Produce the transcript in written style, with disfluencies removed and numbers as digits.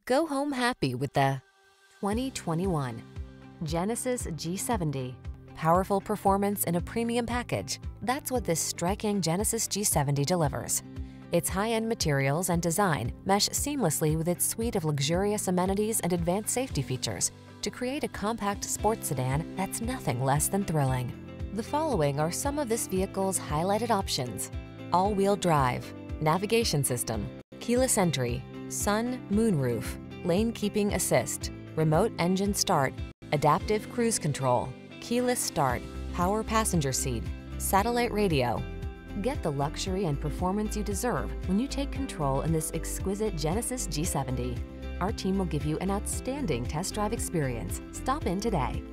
Go home happy with the 2021 Genesis G70. Powerful performance in a premium package. That's what this striking Genesis G70 delivers. Its high-end materials and design mesh seamlessly with its suite of luxurious amenities and advanced safety features to create a compact sports sedan that's nothing less than thrilling. The following are some of this vehicle's highlighted options: all-wheel drive, navigation system, keyless entry, sun, moonroof, lane keeping assist, remote engine start, adaptive cruise control, keyless start, power passenger seat, satellite radio. Get the luxury and performance you deserve when you take control in this exquisite Genesis G70. Our team will give you an outstanding test drive experience. Stop in today.